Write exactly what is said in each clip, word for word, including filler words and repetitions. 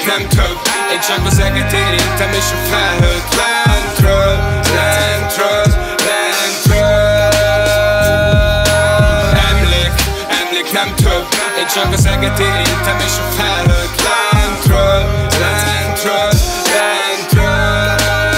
emlék nem több. Én csak az eget érintem és a felhőt. Lentről, lentről, lentről. Emlék, emlék nem több. Én csak az eget érintem és a felhőt. Lentről, lentről, lentről.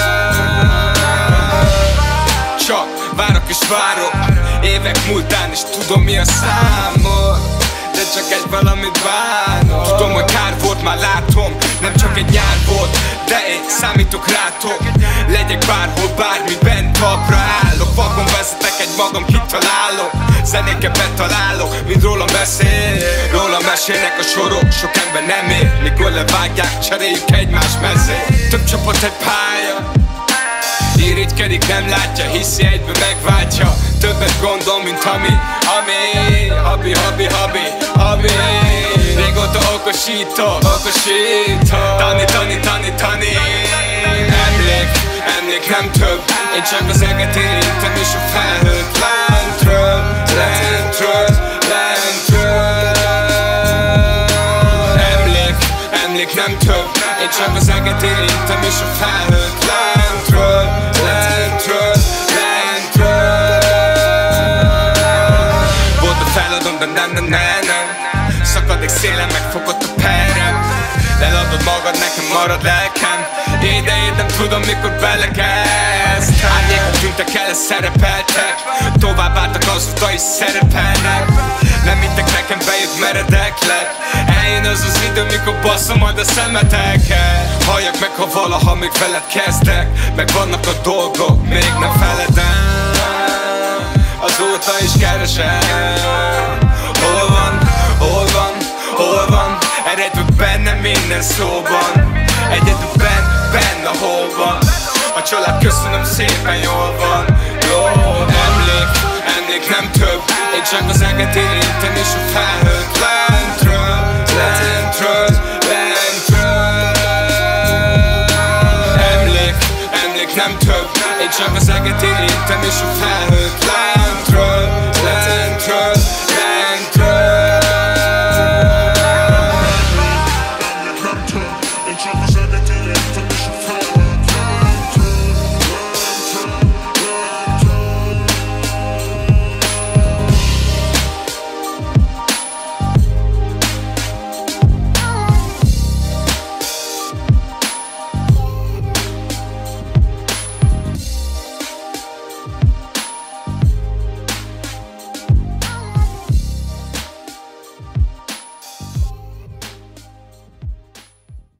Csak várok és várok, évek múltán is tudom mi a számot, de csak egy valamit bánok. Tudom, hogy kár volt, már látom, nem csak egy nyár volt, de én számítok rátok. Legyek bárhol, bármiben talpra állok. Vakon vezetek, egy magam kitalálok. Zenéket betalálok, mind rólam beszél. Rólam mesélnek a sorok, sok ember nem ér. Mikor levágják, cseréljük egymás mezét. Több csapat egy pálya, irigykedik, nem látja, hiszi egyben megváltja. Többet gondol, mint ami, ami Habi, habi, habi, habi. Régóta okosítok, okosítok. Tani, tani, tani, tani. Emlék, emlék nem több. Én csak az eget érintem és a felhőt. Lentről, lentről, lentről. Emlék, emlék nem több. Én csak az eget érintem és a felhőt. Lentről, lentről, lentről. Volt a feladom, de nem, nem, nem, nem. Szakadék szélen megfogott a perem. Leladod magad, nekem marad lelkem. Idejét nem tudom, mikor belekezd. Árnyékok tűntek el, szerepeltek. Tovább álltak, azóta is szerepelnek. Nem hittek nekem, bejött meredek lett. Eljön az az idő, mikor basszom majd a szemeteket. Halljak meg, ha valaha még veled kezdek. Meg vannak a dolgok, még nem feledem. Azóta is keresem. Hol van, hol van, hol van? Eredve benne minden szóban. Egyedül benn, benne hol van. A család köszönöm szépen, jól van. Jó, emlék, emlék nem több. Én csak az eget érintem és a felhőt. Lentről, lentről, lentről. Emlék, emlék nem több. Én csak az eget érintem és a felhőt.